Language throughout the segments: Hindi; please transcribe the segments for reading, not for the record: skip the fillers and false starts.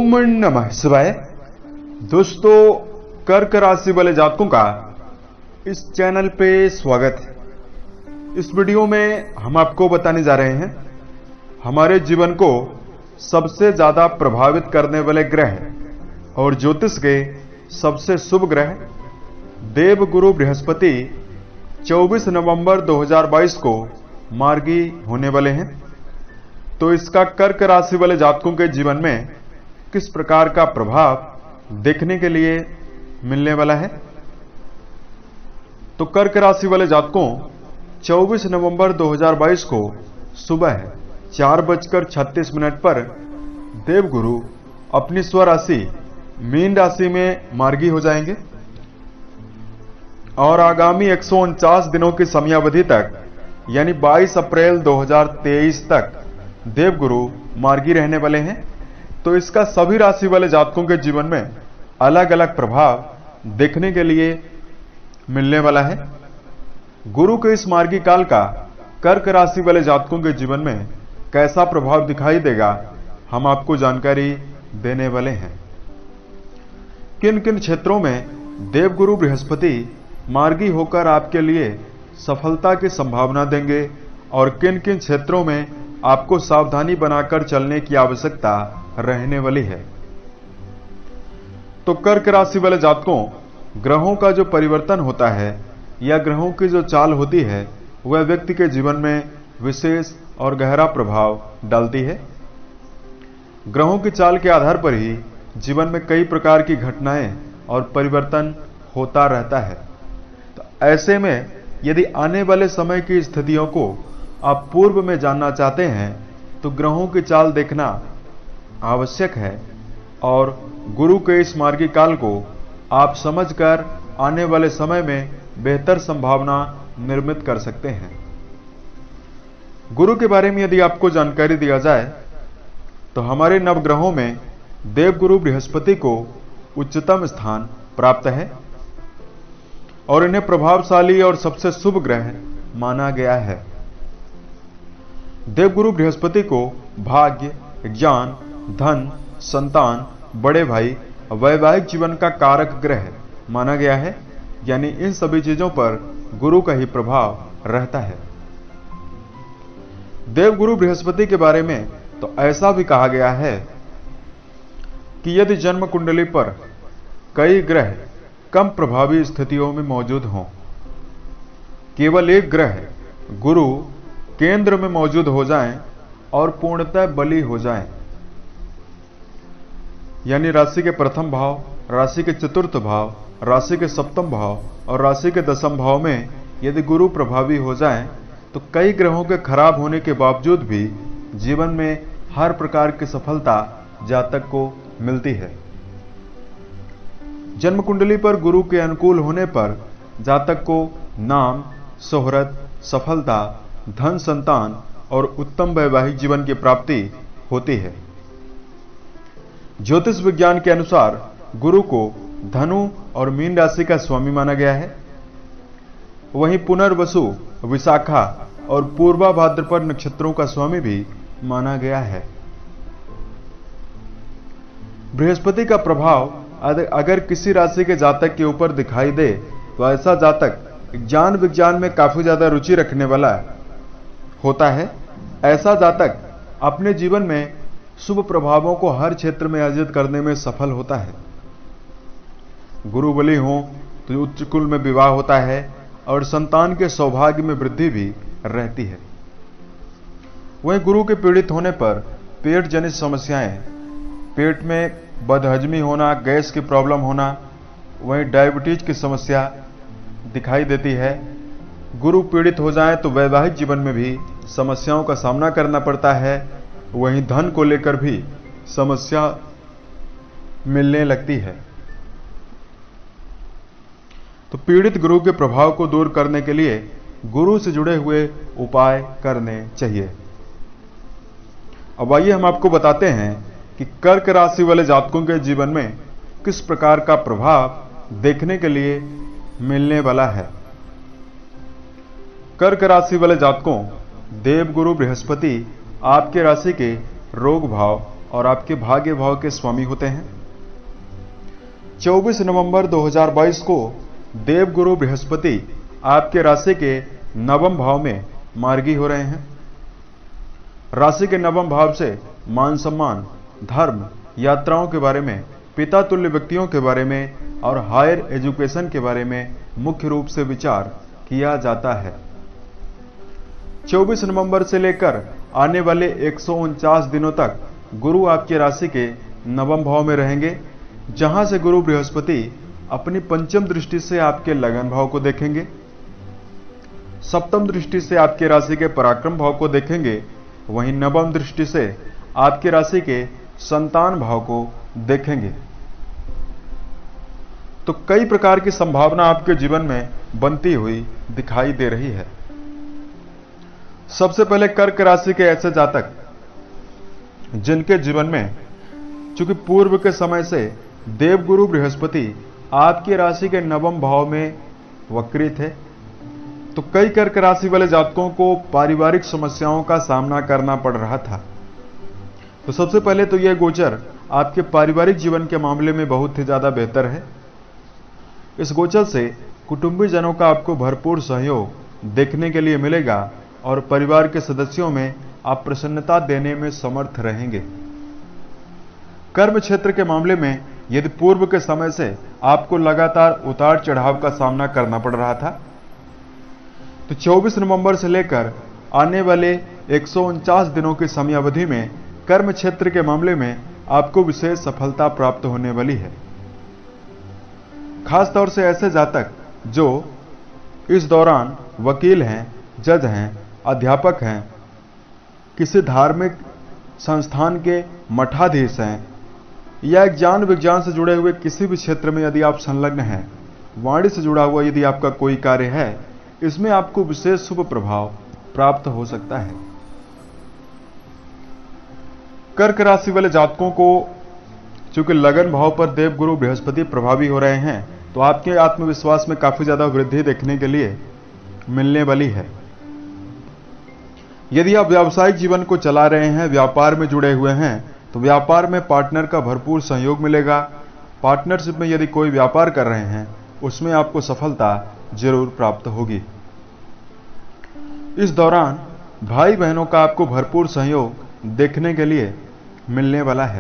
ओम नमः शिवाय। दोस्तों, कर्क राशि वाले जातकों का इस चैनल पे स्वागत है। इस वीडियो में हम आपको बताने जा रहे हैं हमारे जीवन को सबसे ज्यादा प्रभावित करने वाले ग्रह और ज्योतिष के सबसे शुभ ग्रह देव गुरु बृहस्पति 24 नवंबर 2022 को मार्गी होने वाले हैं। तो इसका कर्क राशि वाले जातकों के जीवन में किस प्रकार का प्रभाव देखने के लिए मिलने वाला है। तो कर्क राशि वाले जातकों 24 नवंबर 2022 को सुबह 4:36 पर देवगुरु अपनी स्वराशि मीन राशि में मार्गी हो जाएंगे और आगामी 149 दिनों की समयावधि तक यानी 22 अप्रैल 2023 तक देवगुरु मार्गी रहने वाले हैं। तो इसका सभी राशि वाले जातकों के जीवन में अलग अलग प्रभाव देखने के लिए मिलने वाला है। गुरु के इस मार्गी काल का कर्क राशि वाले जातकों के जीवन में कैसा प्रभाव दिखाई देगा, हम आपको जानकारी देने वाले हैं। किन किन क्षेत्रों में देवगुरु बृहस्पति मार्गी होकर आपके लिए सफलता की संभावना देंगे और किन किन क्षेत्रों में आपको सावधानी बनाकर चलने की आवश्यकता रहने वाली है। तो कर्क राशि वाले जातकों, ग्रहों का जो परिवर्तन होता है या ग्रहों की जो चाल होती है वह व्यक्ति के जीवन में विशेष और गहरा प्रभाव डालती है। ग्रहों की चाल के आधार पर ही जीवन में कई प्रकार की घटनाएं और परिवर्तन होता रहता है। तो ऐसे में यदि आने वाले समय की स्थितियों को आप पूर्व में जानना चाहते हैं तो ग्रहों की चाल देखना आवश्यक है और गुरु के इस मार्गी काल को आप समझकर आने वाले समय में बेहतर संभावना निर्मित कर सकते हैं। गुरु के बारे में यदि आपको जानकारी दिया जाए तो हमारे नवग्रहों में देवगुरु बृहस्पति को उच्चतम स्थान प्राप्त है और इन्हें प्रभावशाली और सबसे शुभ ग्रह माना गया है। देवगुरु बृहस्पति को भाग्य, ज्ञान, धन, संतान, बड़े भाई, वैवाहिक जीवन का कारक ग्रह माना गया है, यानी इन सभी चीजों पर गुरु का ही प्रभाव रहता है। देवगुरु बृहस्पति के बारे में तो ऐसा भी कहा गया है कि यदि जन्म कुंडली पर कई ग्रह कम प्रभावी स्थितियों में मौजूद हों, केवल एक ग्रह गुरु केंद्र में मौजूद हो जाएं और पूर्णतः बली हो जाएं, यानी राशि के प्रथम भाव, राशि के चतुर्थ भाव, राशि के सप्तम भाव और राशि के दसम भाव में यदि गुरु प्रभावी हो जाएं तो कई ग्रहों के खराब होने के बावजूद भी जीवन में हर प्रकार की सफलता जातक को मिलती है। जन्म कुंडली पर गुरु के अनुकूल होने पर जातक को नाम, शोहरत, सफलता, धन, संतान और उत्तम वैवाहिक जीवन की प्राप्ति होती है। ज्योतिष विज्ञान के अनुसार गुरु को धनु और मीन राशि का स्वामी माना गया है। वहीं पुनर्वसु, विशाखा और पूर्वा भाद्रपद नक्षत्रों का स्वामी भी माना गया है। बृहस्पति का प्रभाव अगर किसी राशि के जातक के ऊपर दिखाई दे तो ऐसा जातक ज्ञान विज्ञान में काफी ज्यादा रुचि रखने वाला होता है। ऐसा जातक अपने जीवन में शुभ प्रभावों को हर क्षेत्र में अर्जित करने में सफल होता है। गुरु बली हो तो उच्च कुल में विवाह होता है और संतान के सौभाग्य में वृद्धि भी रहती है। वहीं गुरु के पीड़ित होने पर पेट जनित समस्याएं, पेट में बदहजमी होना, गैस की प्रॉब्लम होना, वहीं डायबिटीज की समस्या दिखाई देती है। गुरु पीड़ित हो जाए तो वैवाहिक जीवन में भी समस्याओं का सामना करना पड़ता है। वहीं धन को लेकर भी समस्या मिलने लगती है। तो पीड़ित गुरु के प्रभाव को दूर करने के लिए गुरु से जुड़े हुए उपाय करने चाहिए। अब आइए हम आपको बताते हैं कि कर्क राशि वाले जातकों के जीवन में किस प्रकार का प्रभाव देखने के लिए मिलने वाला है। कर्क राशि वाले जातकों, देवगुरु बृहस्पति आपके राशि के रोग भाव और आपके भाग्य भाव के स्वामी होते हैं। 24 नवंबर 2022 को देवगुरु बृहस्पति आपके राशि के नवम भाव में मार्गी हो रहे हैं। राशि के नवम भाव से मान सम्मान, धर्म, यात्राओं के बारे में, पिता तुल्य व्यक्तियों के बारे में और हायर एजुकेशन के बारे में मुख्य रूप से विचार किया जाता है। 24 नवंबर से लेकर आने वाले 149 दिनों तक गुरु आपकी राशि के नवम भाव में रहेंगे, जहां से गुरु बृहस्पति अपनी पंचम दृष्टि से आपके लगन भाव को देखेंगे, सप्तम दृष्टि से आपके राशि के पराक्रम भाव को देखेंगे, वहीं नवम दृष्टि से आपकी राशि के संतान भाव को देखेंगे। तो कई प्रकार की संभावना आपके जीवन में बनती हुई दिखाई दे रही है। सबसे पहले कर्क राशि के ऐसे जातक जिनके जीवन में चूंकि पूर्व के समय से देवगुरु बृहस्पति आपकी राशि के नवम भाव में वक्री थे, तो कई कर्क राशि वाले जातकों को पारिवारिक समस्याओं का सामना करना पड़ रहा था। तो सबसे पहले तो यह गोचर आपके पारिवारिक जीवन के मामले में बहुत ही ज्यादा बेहतर है। इस गोचर से कुटुंबी जनों का आपको भरपूर सहयोग देखने के लिए मिलेगा और परिवार के सदस्यों में आप प्रसन्नता देने में समर्थ रहेंगे। कर्म क्षेत्र के मामले में यदि पूर्व के समय से आपको लगातार उतार चढ़ाव का सामना करना पड़ रहा था, तो 24 नवंबर से लेकर आने वाले 149 दिनों की समयावधि में कर्म क्षेत्र के मामले में आपको विशेष सफलता प्राप्त होने वाली है। खास तौर से ऐसे जातक जो इस दौरान वकील हैं, जज हैं, अध्यापक हैं, किसी धार्मिक संस्थान के मठाधीश हैं या ज्ञान विज्ञान से जुड़े हुए किसी भी क्षेत्र में यदि आप संलग्न हैं, वाणी से जुड़ा हुआ यदि आपका कोई कार्य है, इसमें आपको विशेष शुभ प्रभाव प्राप्त हो सकता है। कर्क राशि वाले जातकों को चूंकि लगन भाव पर देवगुरु बृहस्पति प्रभावी हो रहे हैं, तो आपके आत्मविश्वास में काफी ज्यादा वृद्धि देखने के लिए मिलने वाली है। यदि आप व्यावसायिक जीवन को चला रहे हैं, व्यापार में जुड़े हुए हैं, तो व्यापार में पार्टनर का भरपूर सहयोग मिलेगा। पार्टनरशिप में यदि कोई व्यापार कर रहे हैं, उसमें आपको सफलता जरूर प्राप्त होगी। इस दौरान भाई बहनों का आपको भरपूर सहयोग देखने के लिए मिलने वाला है।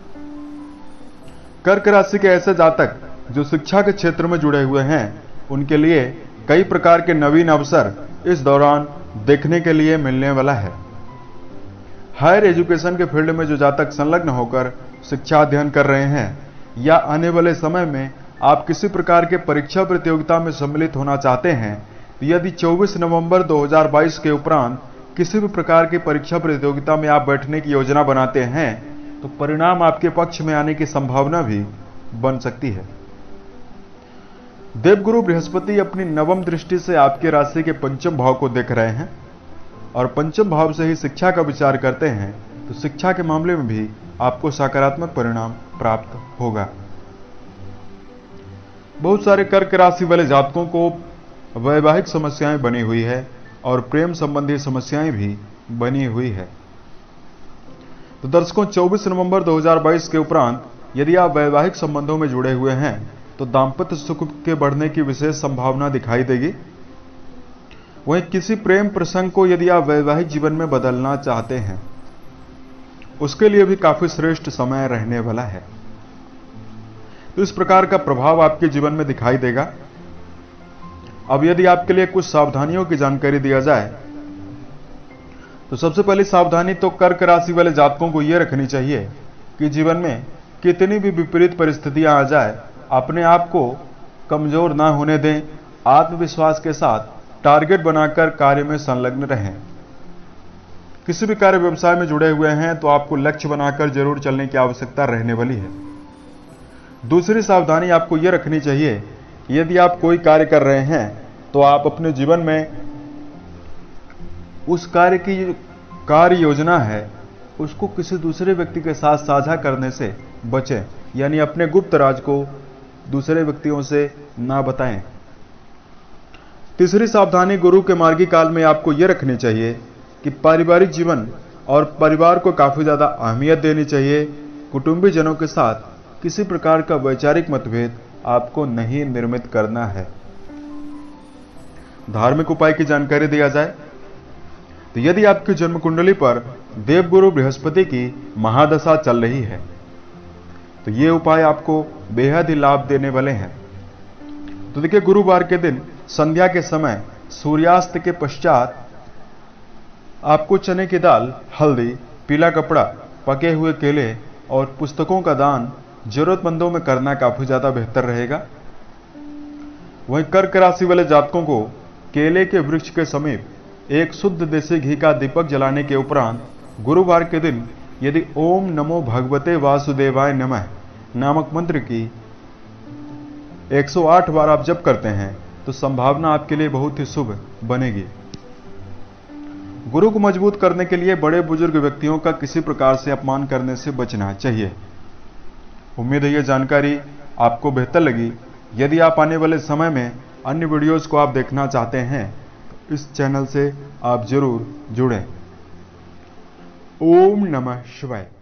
कर्क राशि के ऐसे जातक जो शिक्षा के क्षेत्र में जुड़े हुए हैं, उनके लिए कई प्रकार के नवीन अवसर इस दौरान देखने के लिए मिलने वाला है। हायर एजुकेशन के फील्ड में जो जातक संलग्न होकर शिक्षा अध्ययन कर रहे हैं या आने वाले समय में आप किसी प्रकार के परीक्षा प्रतियोगिता में सम्मिलित होना चाहते हैं, तो यदि 24 नवंबर 2022 के उपरांत किसी भी प्रकार की परीक्षा प्रतियोगिता में आप बैठने की योजना बनाते हैं, तो परिणाम आपके पक्ष में आने की संभावना भी बन सकती है। देवगुरु बृहस्पति अपनी नवम दृष्टि से आपके राशि के पंचम भाव को देख रहे हैं और पंचम भाव से ही शिक्षा का विचार करते हैं, तो शिक्षा के मामले में भी आपको सकारात्मक परिणाम प्राप्त होगा। बहुत सारे कर्क राशि वाले जातकों को वैवाहिक समस्याएं बनी हुई है और प्रेम संबंधी समस्याएं भी बनी हुई है। तो दर्शकों, 24 नवंबर 2022 के उपरांत यदि आप वैवाहिक संबंधों में जुड़े हुए हैं, तो दाम्पत्य सुख के बढ़ने की विशेष संभावना दिखाई देगी। वहीं किसी प्रेम प्रसंग को यदि आप वैवाहिक जीवन में बदलना चाहते हैं, उसके लिए भी काफी श्रेष्ठ समय रहने वाला है। तो इस प्रकार का प्रभाव आपके जीवन में दिखाई देगा। अब यदि आपके लिए कुछ सावधानियों की जानकारी दिया जाए, तो सबसे पहली सावधानी तो कर्क राशि वाले जातकों को यह रखनी चाहिए कि जीवन में कितनी भी विपरीत परिस्थितियां आ जाए, अपने आप को कमजोर ना होने दें। आत्मविश्वास के साथ टारगेट बनाकर कार्य में संलग्न रहें। किसी भी कार्य व्यवसाय में जुड़े हुए हैं, तो आपको लक्ष्य बनाकर जरूर चलने की आवश्यकता रहने वाली है। दूसरी सावधानी आपको यह रखनी चाहिए कि यदि आप कोई कार्य कर रहे हैं, तो आप अपने जीवन में उस कार्य की कार्य योजना है, उसको किसी दूसरे व्यक्ति के साथ साझा करने से बचें, यानी अपने गुप्त राज को दूसरे व्यक्तियों से ना बताएं। तीसरी सावधानी गुरु के मार्गी काल में आपको यह रखनी चाहिए कि पारिवारिक जीवन और परिवार को काफी ज्यादा अहमियत देनी चाहिए। कुटुंबी जनों के साथ किसी प्रकार का वैचारिक मतभेद आपको नहीं निर्मित करना है। धार्मिक उपाय की जानकारी दिया जाए तो यदि आपकी जन्म कुंडली पर देवगुरु बृहस्पति की महादशा चल रही है तो ये उपाय आपको बेहद ही लाभ देने वाले हैं। तो देखिए, गुरुवार के दिन संध्या के समय सूर्यास्त के पश्चात आपको चने की दाल, हल्दी, पीला कपड़ा, पके हुए केले और पुस्तकों का दान जरूरतमंदों में करना काफी ज्यादा बेहतर रहेगा। वहीं कर्क राशि वाले जातकों को केले के वृक्ष के समीप एक शुद्ध देसी घी का दीपक जलाने के उपरांत गुरुवार के दिन यदि ओम नमो भगवते वासुदेवाय नमः नामक मंत्र की 108 बार आप जप करते हैं तो संभावना आपके लिए बहुत ही शुभ बनेगी। गुरु को मजबूत करने के लिए बड़े बुजुर्ग व्यक्तियों का किसी प्रकार से अपमान करने से बचना चाहिए। उम्मीद है यह जानकारी आपको बेहतर लगी। यदि आप आने वाले समय में अन्य वीडियोस को आप देखना चाहते हैं तो इस चैनल से आप जरूर जुड़ें। ओम नमः शिवाय।